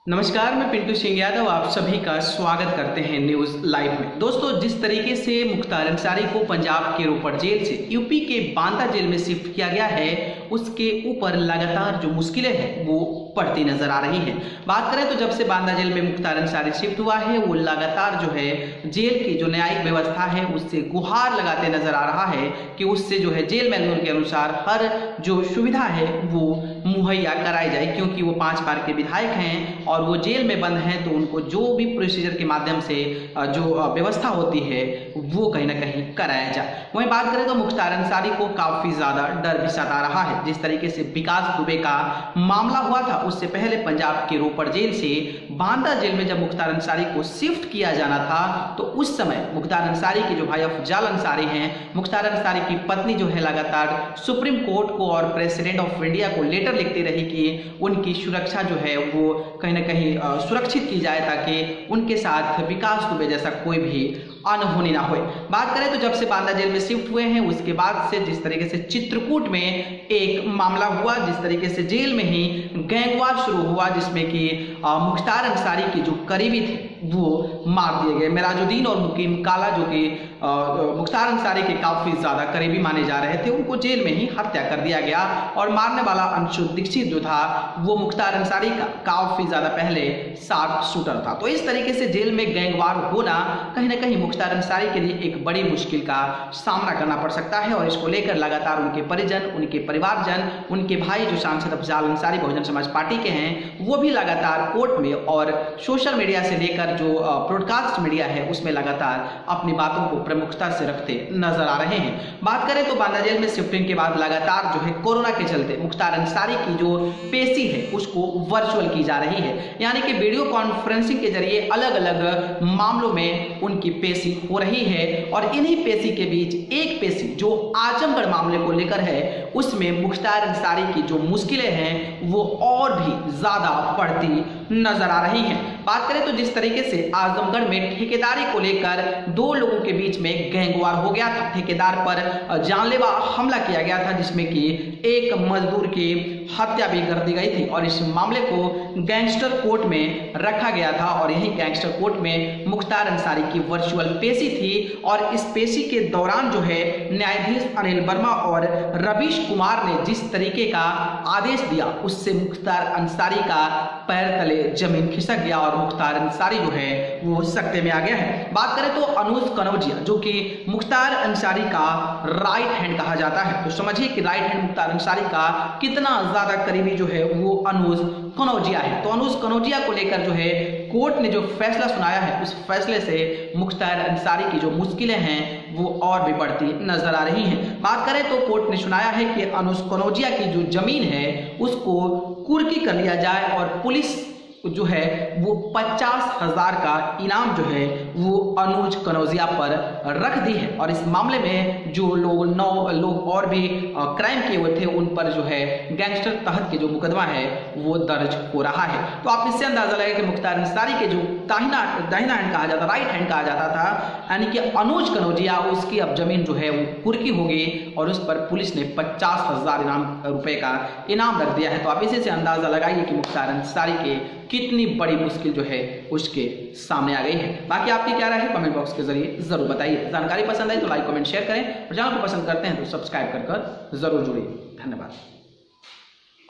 नमस्कार, मैं पिंटू सिंह यादव आप सभी का स्वागत करते हैं न्यूज लाइव में। दोस्तों, जिस तरीके से मुख्तार अंसारी को पंजाब के रोपड़ जेल से यूपी के बांदा जेल में शिफ्ट किया गया है, उसके ऊपर लगातार जो मुश्किलें हैं वो बढ़ती नजर आ रही है। बात करें तो जब से बांदा जेल में मुख्तार अंसारी शिफ्ट हुआ है, वो लगातार जो है जेल की जो न्यायिक व्यवस्था है उससे गुहार लगाते नजर आ रहा है कि उससे जो है जेल मैनुअल के अनुसार हर जो सुविधा है वो मुहैया कराई जाए, क्योंकि वो 5 बार के विधायक हैं और वो जेल में बंद हैं, तो उनको जो भी प्रोसीजर के माध्यम से जो व्यवस्था होती है वो कहीं ना कहीं कराया जाए। वहीं बात करें तो मुख्तार अंसारी को काफी ज्यादा डर भी सता रहा है। जिस तरीके से विकास दुबे का मामला हुआ था, उससे पहले पंजाब के रोपड़ जेल से बांदा जेल में जब मुख्तार अंसारी को शिफ्ट किया जाना था, तो उस समय मुख्तार अंसारी के जो भाई अफजाल अंसारी हैं, मुख्तार अंसारी की पत्नी जो है लगातार सुप्रीम कोर्ट को और प्रेसिडेंट ऑफ इंडिया को लेटर लिखती रही कि उनकी सुरक्षा जो है वो कहीं ना कहीं सुरक्षित की जाए, ताकि उनके साथ विकास दुबे जैसा कोई भी अनहोनी ना हो। बात करें तो जब से बांदा जेल में शिफ्ट हुए हैं, उसके बाद से जिस तरीके से चित्रकूट में एक मामला हुआ, जिस तरीके से जेल में ही गैंगवार शुरू हुआ, जिसमें कि मुख्तार अंसारी के जो करीबी थे वो मार दिए गए। मेराजुद्दीन और मुकीम काला जो कि मुख्तार अंसारी के काफी ज्यादा करीबी माने जा रहे थे, उनको जेल में ही हत्या कर दिया गया और मारने वाला अंशु दीक्षित जो था वो मुख्तार अंसारी का काफी ज्यादा पहले शार्प शूटर था। तो इस तरीके से जेल में गैंगवार होना कहीं ना कहीं मुख्तार अंसारी के लिए एक बड़ी मुश्किल का सामना करना पड़ सकता है और इसको लेकर लगातार उनके परिजन, उनके परिवारजन, उनके भाई जो सांसद अफजाल अंसारी बहुजन समाज पार्टी के हैं, वो भी लगातार कोर्ट में और सोशल मीडिया से लेकर जो ब्रॉडकास्ट मीडिया है उसमें लगातार अपनी बातों को प्रमुखता से रखते नजर आ रहे हैं। बात करें तो बांदा जेल में शिफ्टिंग के बाद लगातार जो है कोरोना के चलते मुख्तार अंसारी की जो पेशी है उसको वर्चुअल की जा रही है, यानी कि वीडियो कॉन्फ्रेंसिंग के जरिए अलग अलग मामलों में उनकी पेशी हो रही है। और इन्हीं पेशी के बीच एक पेशी जो आजमगढ़ मामले को लेकर है, उसमें मुख्तार अंसारी की जो मुश्किलें हैं वो और भी ज्यादा बढ़ती नजर आ रही हैं। बात करें तो जिस तरीके से आजमगढ़ में ठेकेदारी को लेकर 2 लोगों के बीच में गैंगवार हो गया था, ठेकेदार पर जानलेवा हमला किया गया था, जिसमें कि एक मजदूर की हत्या भी कर दी गई थी और इस मामले को गैंगस्टर कोर्ट में रखा गया था और यही गैंगस्टर कोर्ट में मुख्तार अंसारी की वर्चुअल पेशी थी। और इस पेशी के दौरान जो है न्यायाधीश अनिल वर्मा और रवीश कुमार ने जिस तरीके का आदेश दिया, उससे मुख्तार अंसारी का पैर तले जमीन खिसक गया और मुख्तार अंसारी जो है वो सकते में आ गया है। बात करें तो अनुज कनौजिया जो कि मुख्तार अंसारी का राइट हैंड कहा जाता है, तो समझिए कि राइट हैंड मुख्तार अंसारी का कितना ज्यादा करीबी जो है वो अनुज कनौजिया है। तो अनुज कनौजिया को लेकर जो है कोर्ट ने जो फैसला सुनाया है, उस फैसले से मुख्तार अंसारी की जो मुश्किलें हैं वो और भी बढ़ती नजर आ रही हैं। बात करें तो कोर्ट ने सुनाया है कि अनुज कनौजिया की जो जमीन है उसको कुर्की कर लिया जाए और पुलिस जो है वो 50,000 का इनाम जो है वो अनुज कनौजिया पर रख दी है। और इस मामले में जो लोग 9 लोग और भी क्राइम किए हुए थे, उन पर जो है गैंगस्टर तहत के जो मुकदमा है वो दर्ज हो रहा है। तो आप इससे अंदाजा लगाए कि मुख्तार अंसारी के जो दाहिना हैंड कहा जाता, राइट हैंड कहा जाता था, यानी कि अनुज कनौजिया, उसकी अब जमीन जो है वो कुर्की हो गई और उस पर पुलिस ने 50,000 रुपए का इनाम रख दिया है। तो आप इसी से अंदाजा लगाइए कि मुख्तार अंसारी के कितनी बड़ी मुश्किल जो है उसके सामने आ गई है। बाकी आपकी क्या राय है कमेंट बॉक्स के जरिए जरूर बताइए। जानकारी पसंद आई तो लाइक कमेंट शेयर करें और चैनल को पसंद करते हैं तो सब्सक्राइब कर जरूर जुड़िए। धन्यवाद।